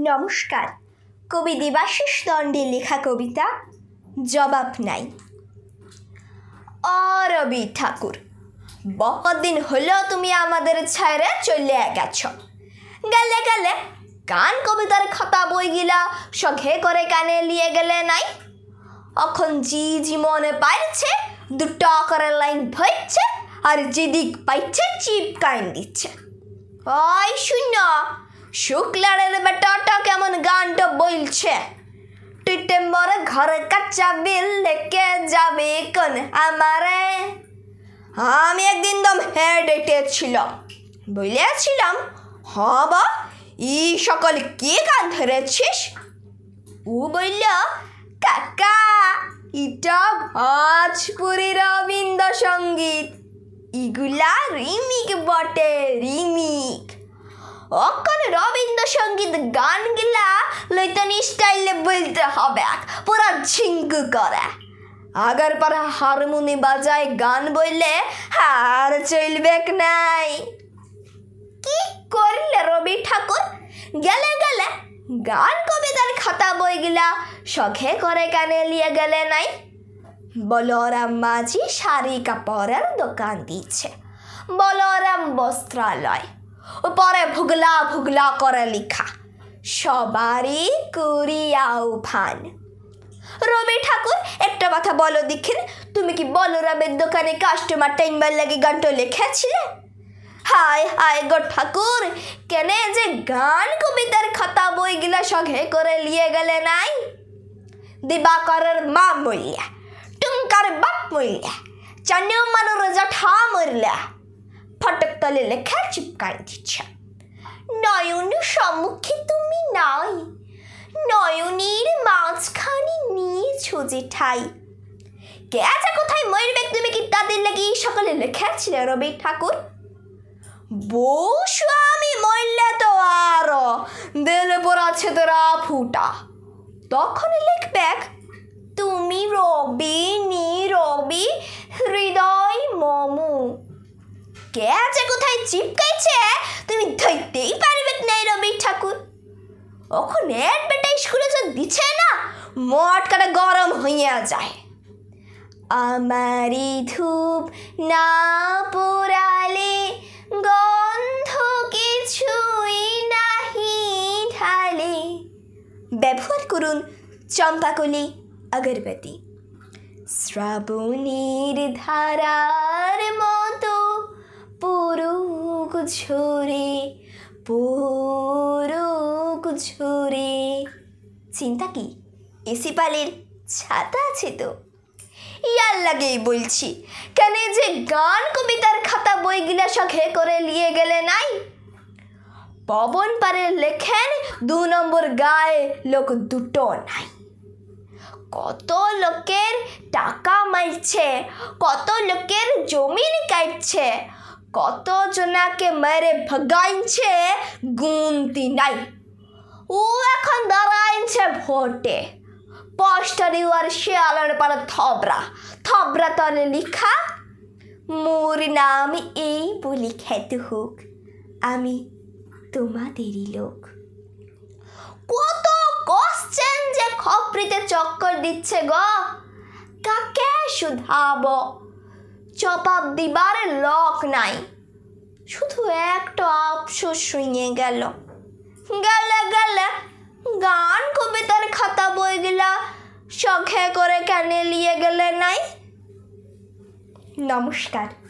নমস্কার। কবি দেবাশিস দণ্ডের লেখা কবিতা জবাব নাই। রবি ঠাকুর, বহুদিন হলো তুমি আমাদের ছেড়ে চলে গেছ। গেলে গেলে গান কবিতার খাতা বইগিলা সঘে করে কানে লিয়ে গেলে নাই। এখন জি মনে পাইছে দুটো করে লাইন ভরছে আর যেদিক পাইছে চিপকাইন দিচ্ছে। ওই শূন্য শুক্লারের বেটাটা কেমন গানটা বলছে, টিটেম্বরে ঘরে কাঁচা বিল লেকে যাবে কোন আমারে। আমি একদিন দম হেডেটে ছিলাম, বলেছিলাম হবা ই সকল কি গান ধরেছিস? ও বলল কাকা এটা ভোজপুরি রবীন্দ্রসঙ্গীত, ইগুলা রিমিক বটে রিমিক। অখন রবীন্দ্রসঙ্গীত গানগুলা লইতনি স্টাইলে বলতে হবে পুরা ঝিঙ্কু করে। আগের পরে হারমোনি বাজায় গান বললে আর চলবে নাই। কি করলে রবি ঠাকুর? গেলে গেলে গান কবিতার খাতা বইগুলা শখে করে কানে লিয়ে গেলে নাই। বলরাম মাঝি শাড়ি কাপড়ের দোকান দিচ্ছে, বলরাম বস্ত্রালয়, পরে ভুগলা ভুগলা করে লিখা, সবারই কুড়িয়াও ফান। রবি ঠাকুর একটা কথা বলো দেখিন, তুমি কি বলরামের দোকানে কাস্টমার টাইমবার লাগে গানটা লিখেছিলে? হায় হায় গো ঠাকুর, কেনে যে গান কবিতার খাতা বইগুলা সঘে করে লিয়ে গেলে নাই। দিবাকরের মা মরিয়া, টুঙ্কার বাপ মরিয়া, চান্নু মানুর জঠা মরলা, ফটক তলে লেখা চিপকাই দিচ্ছে। নয়ন সম্মুখে তুমি নাই, নয়নের মাঝখানে নিয়েছো যে ঠাই। কে আছে কোথায় মরবে তুমি কি তাদের লাগি সকলে লেখেছিলে রবি ঠাকুর? বউ স্বামী মরলে তো আরো দিল পড়াচ্ছে তোরা ফুটা, তখন লিখবে তুমি রবি নি রবি হৃদয় মমু। কে আছে কোথায় চিপকাইছে তুমি ধরতেই পারবে নাই রবি ঠাকুর। এখন অ্যাডভার্টাইজ করে যা দিচ্ছে না, মটকাটা গরম হইয়া যায়। আমারি ধূপ না পোড়ালে গন্ধ কিছুই নাহি ঢালে। ব্যবহার করুন চম্পাকলি আগরবাতি। শ্রাবণীর ধারার মতো পুরুক ঝরে পুরুক ঝরে। চিন্তা কি এসি পালের ছাতা আছে তো? ইয়ার লাগেই বলছি, কেন যে গান কবিতার খাতা বইগুলা শখে করে লিয়ে গেলে নাই। পবন পারে লেখেন 2 নম্বর গায়ে লোক দুটো নাই। কত লোকের টাকা মারছে, কত লোকের জমিন কাটছে, কত জনাকে মেরে ভগাইছে গুনতি নাই। ও এখন দাঁড়াইছে ভোটে, পোস্টারি আর শিয়ালের পাড়া থবরা থবরা তলে লিখা, মোর নাম এই বলি খ্যাত হোক, আমি তোমাদেরই লোক। কত কোশ্চেন যে খপরিতে চক্কর দিচ্ছে গো, কাকে শুধাব? জবাব দিবার লোক নাই, শুধু একটা আফসোস শুনিয়ে গেল। গেলে গেলে গান কবিতার খাতা বইগুলা শখে করে কানে লিয়ে গেলে নাই। নমস্কার।